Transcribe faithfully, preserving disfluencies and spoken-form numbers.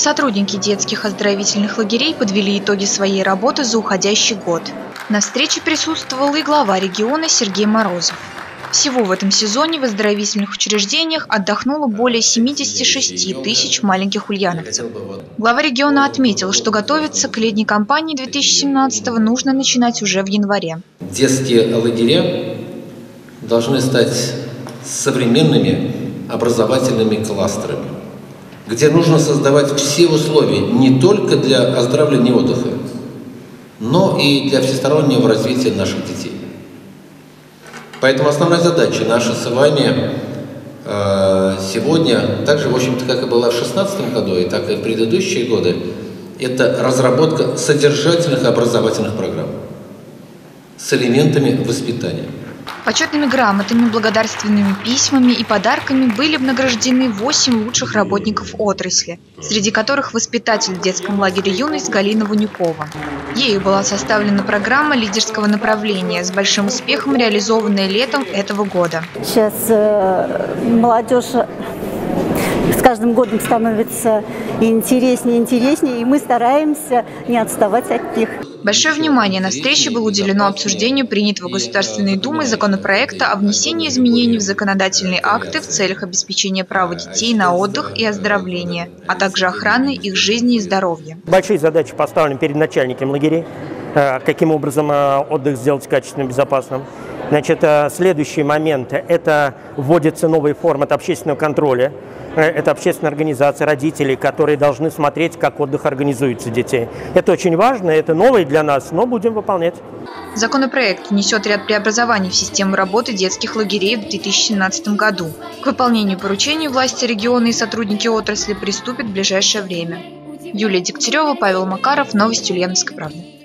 Сотрудники детских оздоровительных лагерей подвели итоги своей работы за уходящий год. На встрече присутствовал и глава региона Сергей Морозов. Всего в этом сезоне в оздоровительных учреждениях отдохнуло более семидесяти шести тысяч маленьких ульяновцев. Глава региона отметил, что готовиться к летней кампании две тысячи семнадцатого нужно начинать уже в январе. Детские лагеря должны стать современными образовательными кластерами, где нужно создавать все условия не только для оздоровления и отдыха, но и для всестороннего развития наших детей. Поэтому основная задача наша с вами э, сегодня, так же, в общем-то, как и была в две тысячи шестнадцатом году, и так и в предыдущие годы, это разработка содержательных образовательных программ с элементами воспитания. Почетными грамотами, благодарственными письмами и подарками были награждены восемь лучших работников отрасли, среди которых воспитатель в детском лагере «Юность» Галина Ванюкова. Ею была составлена программа лидерского направления, с большим успехом реализованная летом этого года. Сейчас э, молодежь с каждым годом становится интереснее и интереснее, и мы стараемся не отставать от них. Большое внимание на встрече было уделено обсуждению принятого Государственной Думой законопроекта о внесении изменений в законодательные акты в целях обеспечения права детей на отдых и оздоровление, а также охраны их жизни и здоровья. Большие задачи поставлены перед начальником лагерей, каким образом отдых сделать качественным, безопасным. Значит, следующий момент – это вводятся новые формы от общественного контроля. Это общественная организация родителей, которые должны смотреть, как отдых организуется детей. Это очень важно, это новое для нас, но будем выполнять. Законопроект внесет ряд преобразований в систему работы детских лагерей в две тысячи семнадцатом году. К выполнению поручений власти региона и сотрудники отрасли приступят в ближайшее время. Юлия Дегтярева, Павел Макаров, Новости Ульяновской правды.